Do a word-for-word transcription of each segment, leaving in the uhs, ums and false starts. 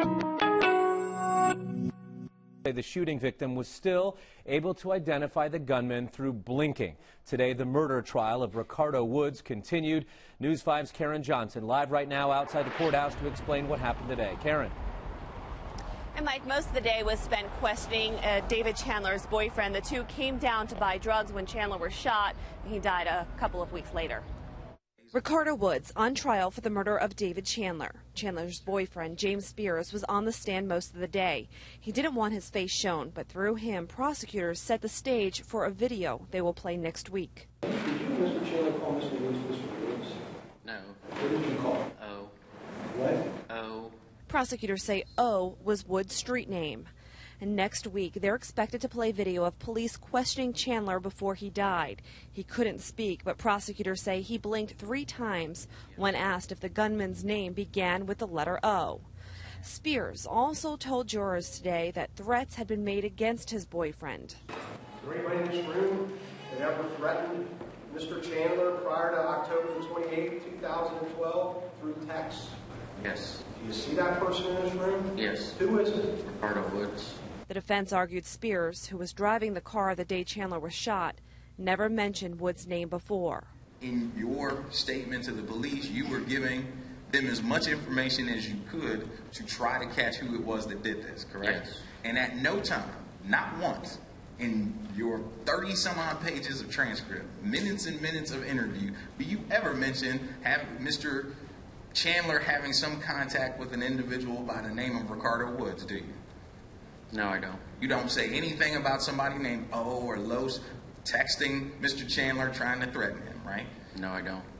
The shooting victim was still able to identify the gunman through blinking. Today, the murder trial of Ricardo Woods continued. News five's Karen Johnson live right now outside the courthouse to explain what happened today. Karen. And Mike, most of the day was spent questioning uh, David Chandler's boyfriend. The two came down to buy drugs when Chandler was shot. He died a couple of weeks later. Ricardo Woods on trial for the murder of David Chandler. Chandler's boyfriend, James Spears, was on the stand most of the day. He didn't want his face shown, but through him, prosecutors set the stage for a video they will play next week. Did you, Mister Chandler, call Mister Woods Mister Woods? No. What did you call him? O. What? O. Prosecutors say O was Woods' street name. And next week, they're expected to play video of police questioning Chandler before he died. He couldn't speak, but prosecutors say he blinked three times when asked if the gunman's name began with the letter O. Spears also told jurors today that threats had been made against his boyfriend. Is there anybody in this room that ever threatened Mister Chandler prior to October the twenty-eighth, two thousand twelve through text? Yes. Do you see that person in this room? Yes. Who is it? Ricardo Woods. The defense argued Spears, who was driving the car the day Chandler was shot, never mentioned Woods' name before. In your statement to the police, you were giving them as much information as you could to try to catch who it was that did this, correct? Yes. And at no time, not once, in your thirty some odd pages of transcript, minutes and minutes of interview, do you ever mention have Mister Chandler having some contact with an individual by the name of Ricardo Woods, do you? No, I don't. You don't say anything about somebody named O or Los texting Mister Chandler trying to threaten him, right? No, I don't.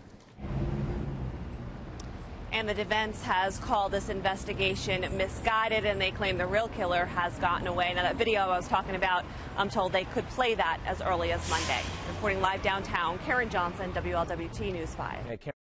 And the defense has called this investigation misguided, and they claim the real killer has gotten away. Now, that video I was talking about, I'm told they could play that as early as Monday. Reporting live downtown, Karen Johnson, W L W T News five.